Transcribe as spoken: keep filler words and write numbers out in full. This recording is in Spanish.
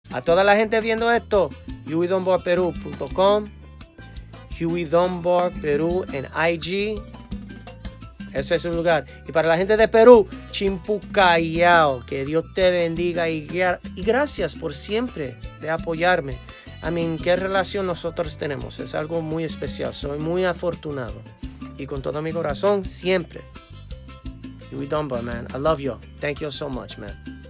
A toda la gente viendo esto, huey dunbar perú punto com, Huey Dunbar Perú en I G. Ese es su lugar. Y para la gente de Perú, Chimpucayao. Que Dios te bendiga y, y gracias por siempre de apoyarme. I mean, ¿qué relación nosotros tenemos? Es algo muy especial. Soy muy afortunado. Y con todo mi corazón, siempre. Huey Dunbar, man. I love you. Thank you so much, man.